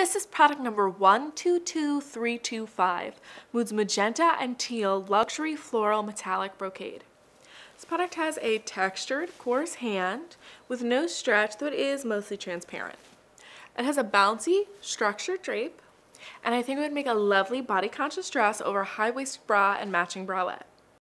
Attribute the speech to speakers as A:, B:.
A: This is product number 122325, Moods Magenta and Teal Luxury Floral Metallic Brocade. This product has a textured, coarse hand with no stretch, though it is mostly transparent. It has a bouncy, structured drape, and I think it would make a lovely body-conscious dress over a high-waisted bra and matching bralette.